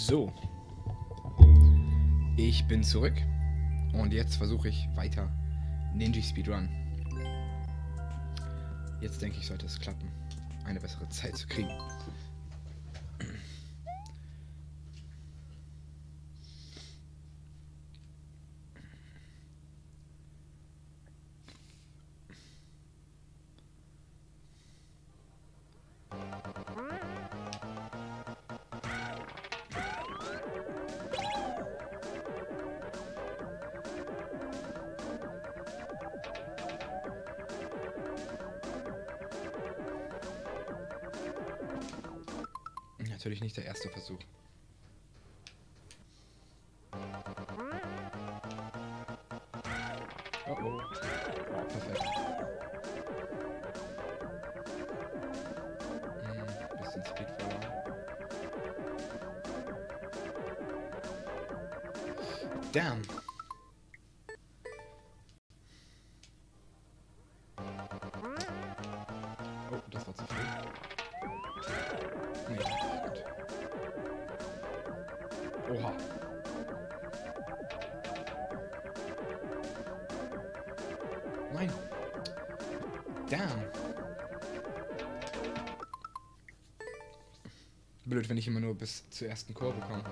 So, ich bin zurück und jetzt versuche ich weiter Ninja Speedrun. Jetzt denke ich, sollte es klappen, eine bessere Zeit zu kriegen. Natürlich nicht der erste Versuch. Oh oh. Wow, perfekt. Bisschen Speed verloren. Damn. Oh, das war zu früh. Nee, gut. Oha. Nein. Damn. Blöd, wenn ich immer nur bis zur ersten Kurve komme.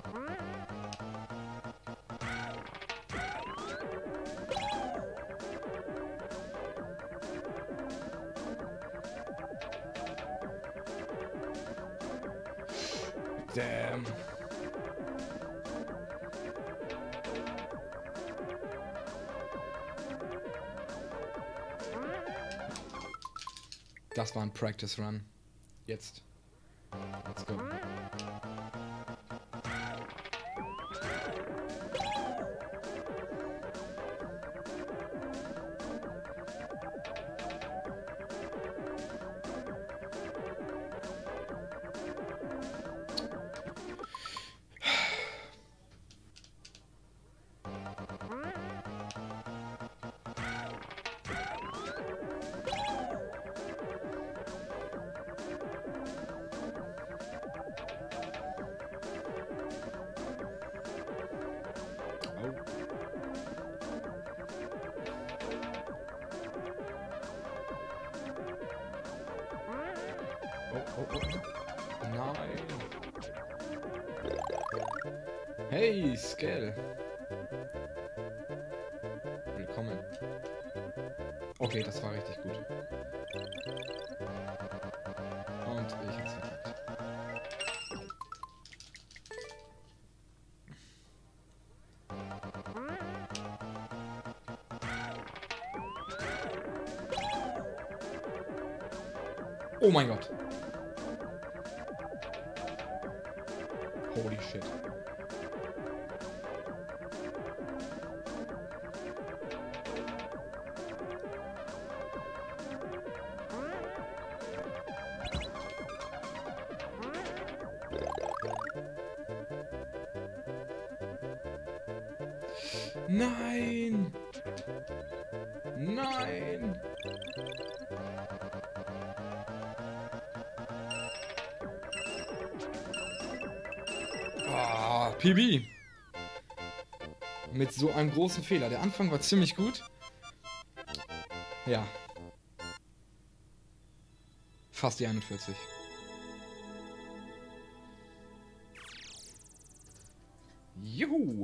Damn. Das war ein Practice Run. Jetzt. Let's go. Oh. Nein. Hey, Scale. Willkommen. Okay, das war richtig gut. Und ich hab's verkackt. Oh mein Gott. Holy shit. Nein! Nein! Ah, PB! Mit so einem großen Fehler. Der Anfang war ziemlich gut. Ja. Fast die 41. Juhu!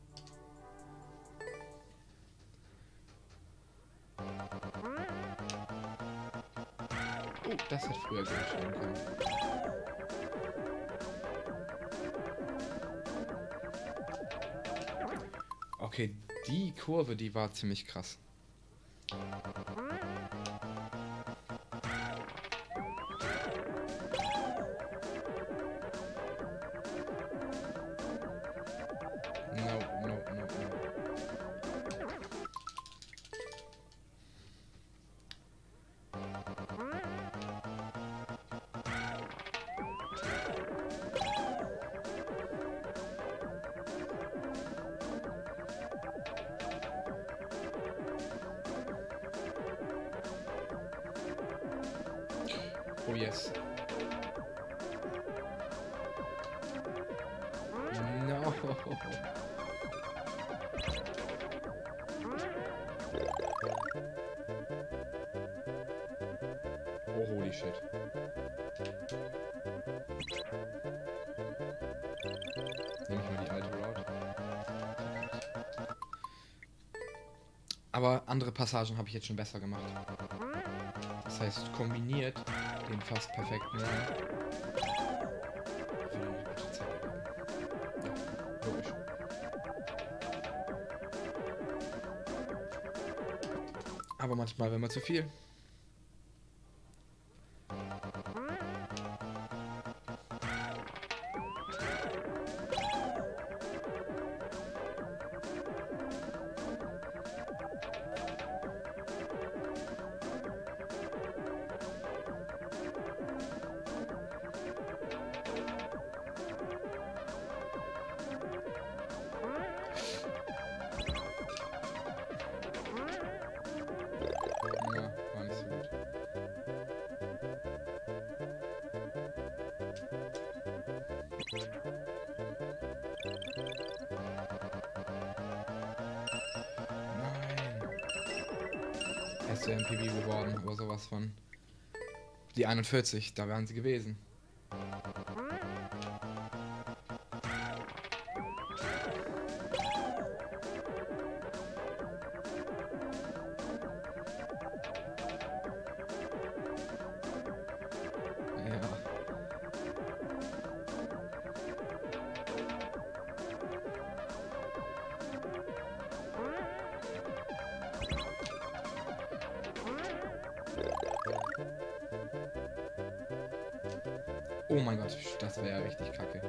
Oh, das hätte früher geschehen können. Okay, die Kurve, die war ziemlich krass. No. Oh yes. Oh, holy shit. Nehme ich mal die alte Route. Aber andere Passagen habe ich jetzt schon besser gemacht. Das heißt, kombiniert den fast perfekten Run. Ja, logisch. Aber manchmal will man zu viel. Ja, war nicht so gut. Nein. Hätte MPB geworden, aber sowas von. Die 41, da wären sie gewesen. Ja. Oh mein Gott, das wäre ja richtig kacke.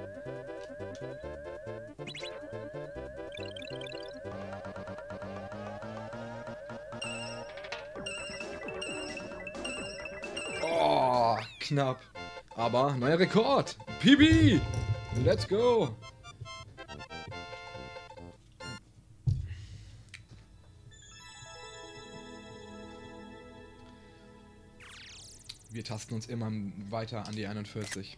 Oh, knapp. Aber neuer Rekord. PB! Let's go! Wir tasten uns immer weiter an die 41.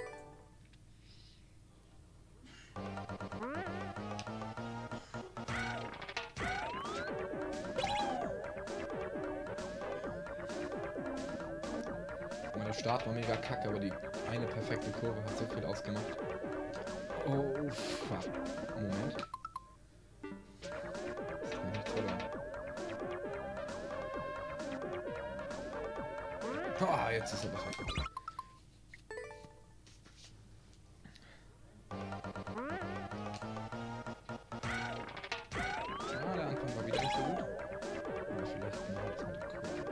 Der Start war mega kacke, aber die eine perfekte Kurve hat so viel ausgemacht. Oh, fuck. Moment. Das ist noch nicht toller. Ah, jetzt ist er besser. Ah, der Anfang war wieder nicht so gut. Aber vielleicht genau jetzt mit der Kurve.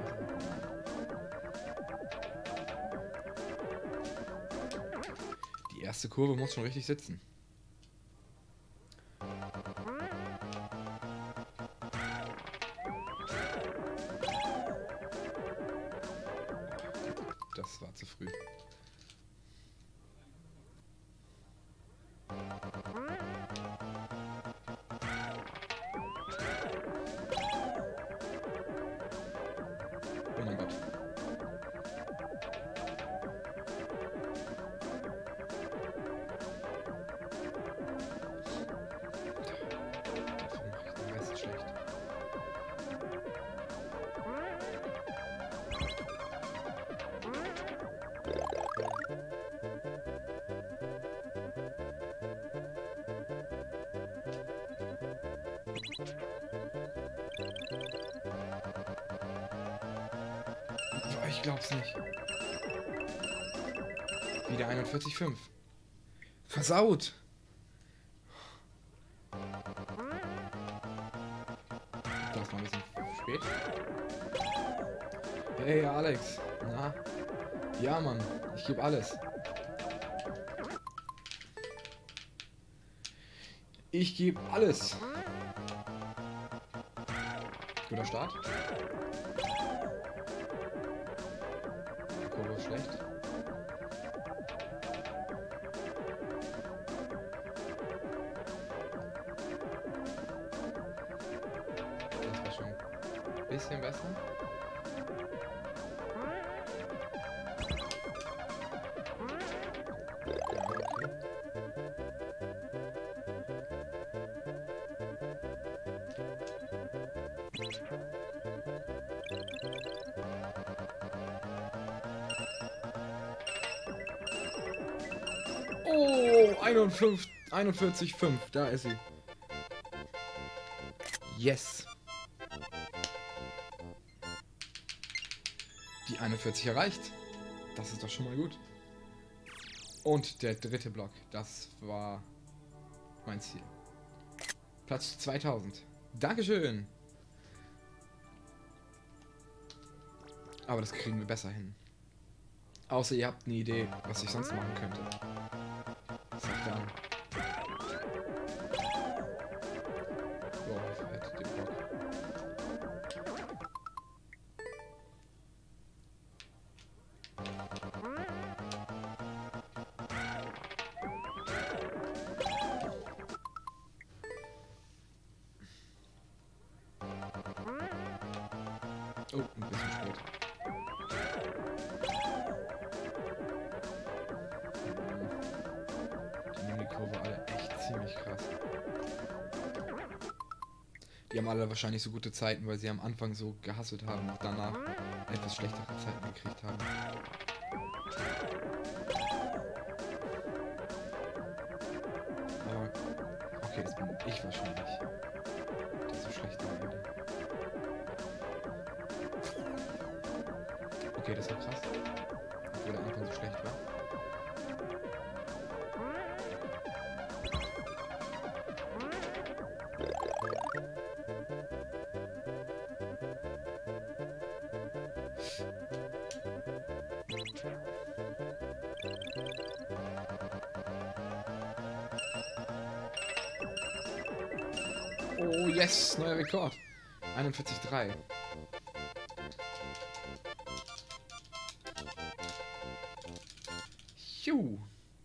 Die erste Kurve muss schon richtig sitzen. Das war zu früh. Oh mein Gott. Dafür mache ich den Rest schlecht. Ich glaub's nicht. Wieder 41,5. Versaut! Das war ein bisschen spät. Hey Alex, na? Ja Mann, ich gebe alles. Ich gebe alles. Guter Start. Die Kurve ist schlecht. Das war schon ein bisschen besser. Ja, okay. Oh, 41,5. Da ist sie. Yes. Die 41 erreicht. Das ist doch schon mal gut. Und der dritte Block. Das war mein Ziel. Platz 2000. Dankeschön. Aber das kriegen wir besser hin. Außer ihr habt eine Idee, was ich sonst machen könnte. Sagt dann. Oh, ich hätte den Block. Oh, ein bisschen spät. Die nehmen die Kurve alle echt ziemlich krass. Die haben alle wahrscheinlich so gute Zeiten, weil sie am Anfang so gehasselt haben und danach etwas schlechtere Zeiten gekriegt haben. Aber okay, das bin ich wahrscheinlich, der so schlecht am Ende. Okay, das war krass. Obwohl der Anfang so schlecht war. Oh yes, neuer Rekord. 41,3. Juhu.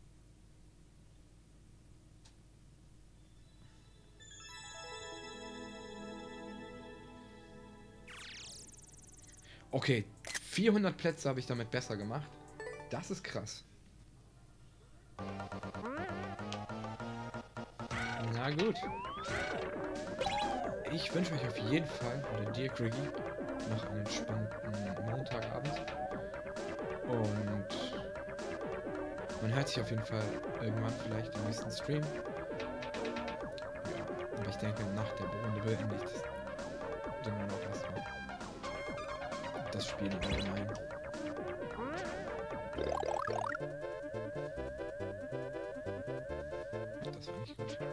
Okay, 400 Plätze habe ich damit besser gemacht. Das ist krass. Na gut. Ich wünsche euch auf jeden Fall, oder dir, Griggy, noch einen entspannten Montagabend. Und man hört sich auf jeden Fall irgendwann vielleicht im nächsten Stream. Ja, aber ich denke, nach der Runde beende ich das Ding noch erstmal. Das Spiel im Allgemeinen. Das war nicht gut.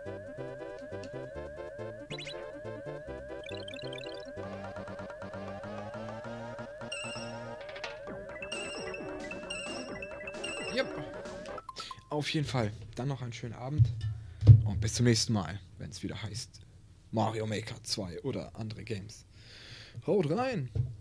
Yep. Auf jeden Fall. Dann noch einen schönen Abend. Und bis zum nächsten Mal, wenn es wieder heißt Mario Maker 2 oder andere Games. Haut rein!